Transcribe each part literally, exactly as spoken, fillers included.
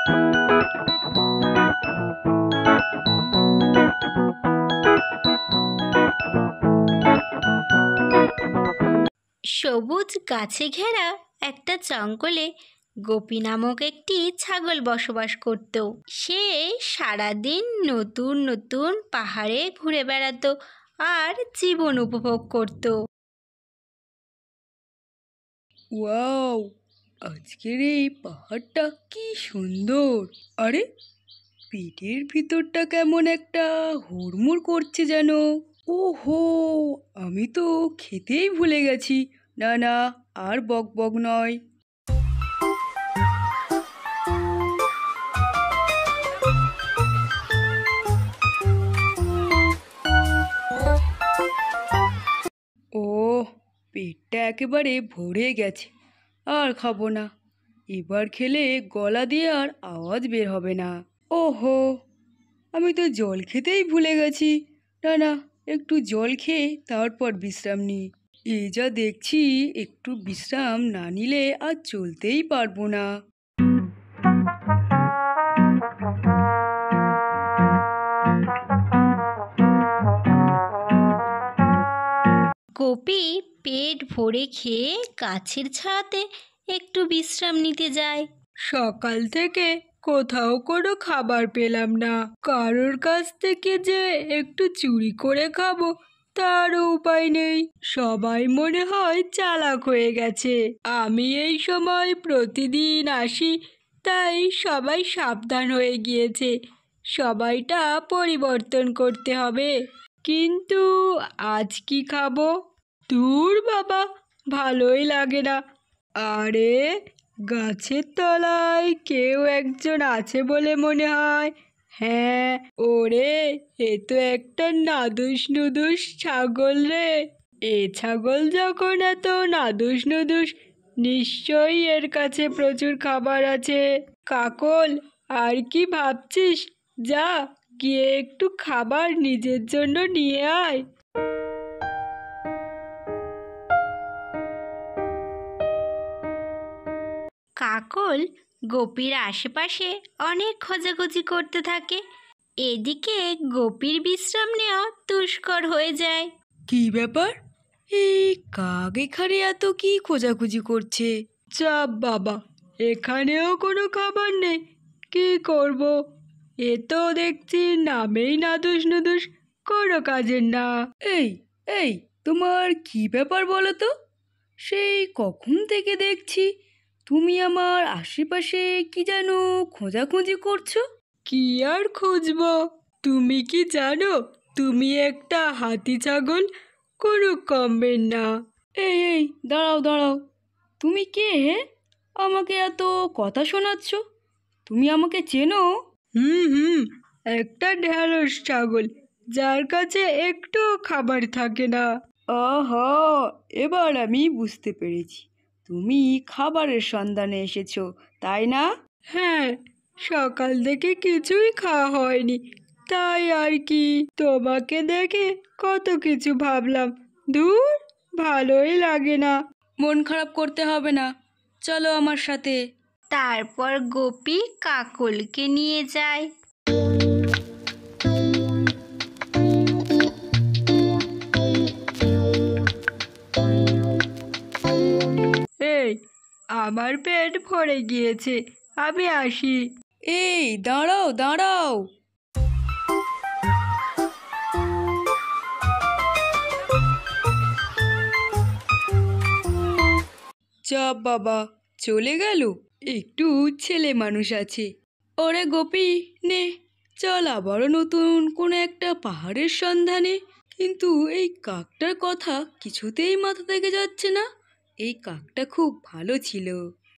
সবুজ গাছে ঘেরা একটা জঙ্গলে গোপী নামক একটি ছাগল বসবাস করত। সে সারাদিন নতুন নতুন পাহাড়ে ঘুরে বেড়াতো আর জীবন উপভোগ করত। ওয়াও, আজকের এই পাহাড়টা কি সুন্দর! আরে, পেটের ভিতরটা কেমন একটা হুড়মুড় করছে যেন। ওহো, আমি তো খেতেই ভুলে গেছি। না না, আর বক বক নয়। ও, পেটটা একেবারে ভরে গেছে, আর খাবো না। এবার খেলে গলা দিয়ে আর আওয়াজ বের হবে না। ওহো, আমি তো জল খেতেই ভুলে গেছি। না না, একটু জল খেয়ে তারপর বিশ্রাম নিই। এই যা দেখছি, একটু বিশ্রাম না নিলে আর চলতেই পারবো না। গোপী পেট ভরে খেয়ে গাছের ছায়াতে একটু বিশ্রাম নিতে যায়। সকাল থেকে কোথাও কোনো খাবার পেলাম না। কারোর কাছ থেকে যে একটু চুরি করে খাবো তারও উপায় নেই। সবাই মনে হয় চালাক হয়ে গেছে। আমি এই সময় প্রতিদিন আসি, তাই সবাই সাবধান হয়ে গিয়েছে। সবাইটা পরিবর্তন করতে হবে। কিন্তু আজ কি খাবো? দূর বাবা, ভালোই লাগে না। আরে, গাছের তলায় কেউ একজন আছে বলে মনে হয়। হ্যাঁ, ওরে, এ তো একটা নাদুস নুদুস ছাগল রে। এ ছাগল যখন এত নাদুস নুদুস, নিশ্চয়ই এর কাছে প্রচুর খাবার আছে। কাকল, আর কি ভাবছিস? যা, গিয়ে একটু খাবার নিজের জন্য নিয়ে আয়। কাকল গোপীর আশেপাশে অনেক খোঁজাখুঁজি করতে থাকে। এদিকে গোপীর বিশ্রাম নেওয়া দুষ্কর হয়ে যায়। কি ব্যাপার? এই কাক এখানে এত কি খোঁজাখুঁজি করছে? চাপ বাবা, এখানেও কোনো খাবার নেই। কি করব? এ তো দেখছি নামেই নাদুস নুদুস, কোনো কাজের না। এই এই তোমার কি ব্যাপার বলো তো? সেই কখন থেকে দেখছি তুমি আমার আশেপাশে কি যেন খোঁজাখুঁজি করছো। কি আর খুঁজবো? তুমি কি জানো তুমি একটা হাতি ছাগল? কোনো কমবেন না। এই এই দাঁড়াও দাঁড়াও, তুমি কে হে? আমাকে এত কথা শোনাচ্ছ? তুমি আমাকে চেনো? হুম হুম, একটা ঢ্যাঁড়স ছাগল, যার কাছে একটু খাবার থাকে না। আহা, এবার আমি বুঝতে পেরেছি, তুমি খাবারের সন্ধানে এসেছো, তাই না? হ্যাঁ, সকাল থেকে কিছুই খাওয়া হয়নি, তাই আর কি। তোমাকে দেখে কত কিছু ভাবলাম। ধুর, ভালোই লাগে না। মন খারাপ করতে হবে না, চলো আমার সাথে। তারপর গোপী কাকলকে নিয়ে যায়। এই, আমার পেট ভরে গিয়েছে, আমি আসি। এই দাঁড়াও দাঁড়াও। চাপ বাবা, চলে গেল? একটু ছেলে মানুষ আছে। ওরে গোপী, নে চল আবারও নতুন কোনো একটা পাহাড়ের সন্ধানে। কিন্তু এই কাকটার কথা কিছুতেই মাথা থেকে যাচ্ছে না। এই কাকটা খুব ভালো ছিল।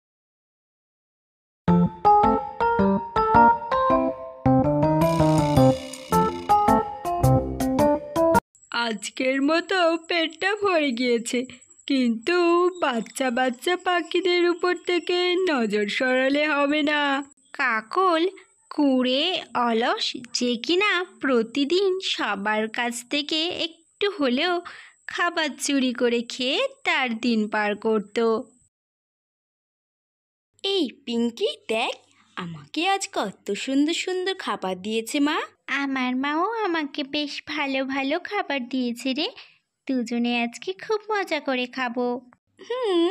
আজকের মতো পেটটা ভরে গিয়েছে, কিন্তু বাচ্চা বাচ্চা পাখিদের উপর থেকে নজর সরালে হবে না। কাকল কুঁড়ে অলস, যে কিনা প্রতিদিন সবার কাছ থেকে একটু হলেও খাবার চুরি করে খেয়ে তার দিন পার করত। এই পিঙ্কি, দেখ, আমাকে আজ কত সুন্দর সুন্দর খাবার দিয়েছে মা। আমার মাও আমাকে বেশ ভালো ভালো খাবার দিয়েছে রে। দুজনে আজকে খুব মজা করে খাবো। হুম।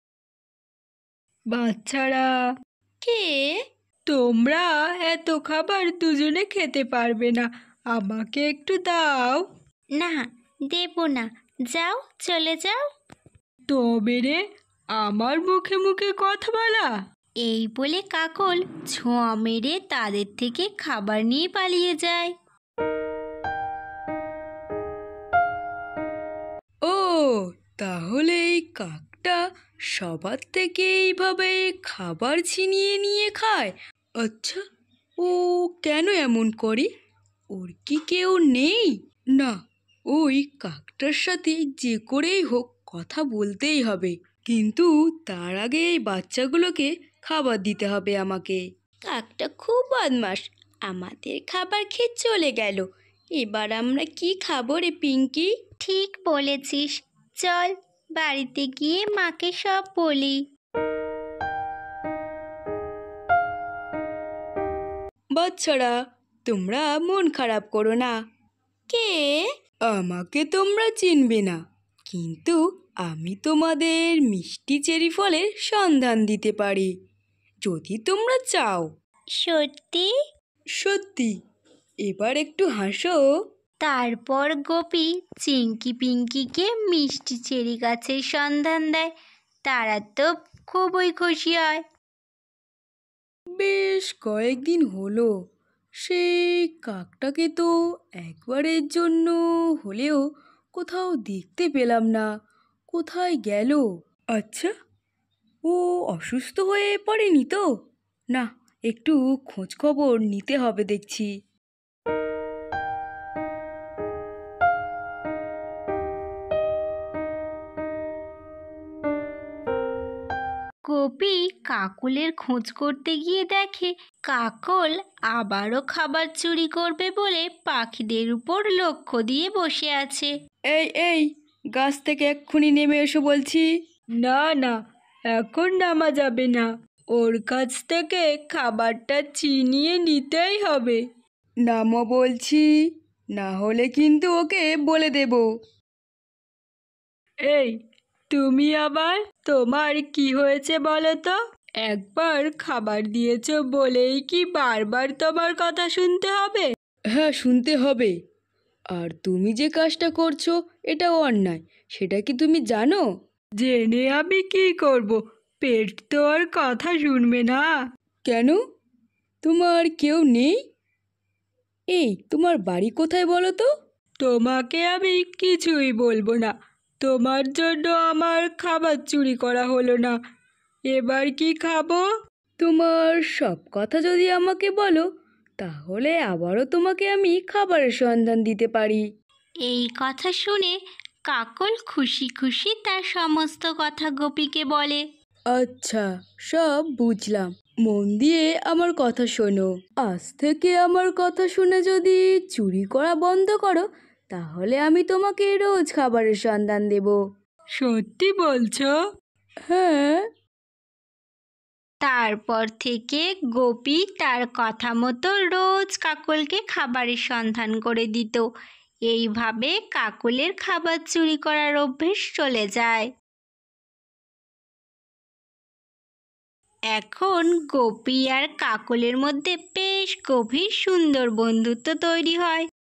বাচ্চারা, কে? তোমরা এত খাবার দুজনে খেতে পারবে না, আমাকে একটু দাও। না, দেব না, যাও, চলে যাও। তবে রে, আমার মুখে মুখে কথা বলা। এই বলে কাকল ছোঁয়া মেরে তাদের থেকে খাবার নিয়ে পালিয়ে যায়। ও, তাহলে এই কাকটা সবার থেকে এইভাবে খাবার ছিনিয়ে নিয়ে খায়। আচ্ছা, ও কেন এমন করে? ওর কি কেউ নেই? না, ওই কাকটার সাথে যে করেই হোক কথা বলতেই হবে, কিন্তু তার আগে এই বাচ্চাগুলোকে খাবার দিতে হবে আমাকে। কাকটা খুব বদমাস, আমাদের খাবার খেয়ে চলে গেল। এবার আমরা কি খাবো রে পিঙ্কি? ঠিক বলেছিস, চল বাড়িতে গিয়ে মাকে সব বলি। বাচ্চারা, তোমরা মন খারাপ করো না। কে? আমাকে তোমরা চিনবে না, কিন্তু আমি তোমাদের মিষ্টি চেরি ফলের সন্ধান দিতে পারি, যদি তোমরা চাও। সত্যি? সত্যি। এবার একটু হাসো। তারপর গোপী চিঙ্কি পিঙ্কিকে মিষ্টি চেরি গাছের সন্ধান দেয়। তারা তো খুবই খুশি হয়। বেশ কয়েকদিন হলো, সেই কাকটাকে তো একবারের জন্য হলেও কোথাও দেখতে পেলাম না। কোথায় গেল? আচ্ছা, ও অসুস্থ হয়ে পড়েনি তো? না, একটু খোঁজ খবর নিতে হবে দেখছি। গোপী কাকলের খোঁজ করতে গিয়ে দেখে কাকল আবারও খাবার চুরি করবে বলে পাখিদের উপর লক্ষ্য দিয়ে বসে আছে। এই এই, গাছ থেকে এক্ষুনি নেমে এসো বলছি। না না, এখন নামা যাবে না, ওর কাছ থেকে খাবারটা ছিনিয়ে নিতেই হবে। নামো বলছি, না হলে কিন্তু ওকে বলে দেব। এই, তুমি আবার, তোমার কি হয়েছে বলো তো? একবার খাবার দিয়েছো বলেই কি বারবার তোমার কথা শুনতে হবে? হ্যাঁ, শুনতে হবে। আর তুমি যে কাজটা করছো এটা অন্যায়, সেটা কি তুমি জানো? জেনে আমি কি করব? পেট তো আর কথা শুনবে না। কেন? তোমার কেউ নেই? এই, তোমার বাড়ি কোথায় বলো তো? তোমাকে আমি কিছুই বলবো না, তোমার জন্য আমার খাবার চুরি করা হলো না। এবার কি খাবো? তোমার সব কথা যদি আমাকে বলো, তাহলে আবারও তোমাকে আমি খাবারের সন্ধান দিতে পারি। এই কথা শুনে কাকল খুশি খুশি তার সমস্ত কথা গোপীকে বলে। আচ্ছা, সব বুঝলাম। মন দিয়ে আমার কথা শোনো। আজ থেকে আমার কথা শুনে যদি চুরি করা বন্ধ করো, তাহলে আমি তোমাকে রোজ খাবারের সন্ধান দেব। সত্যি বলছো? হ্যাঁ। তারপর থেকে গোপী তার কথা মতো রোজ কাকলকে খাবারের সন্ধান করে দিত। এইভাবে কাকলের খাবার চুরি করার অভ্যেস চলে যায়। এখন গোপী আর কাকলের মধ্যে বেশ গভীর সুন্দর বন্ধুত্ব তৈরি হয়।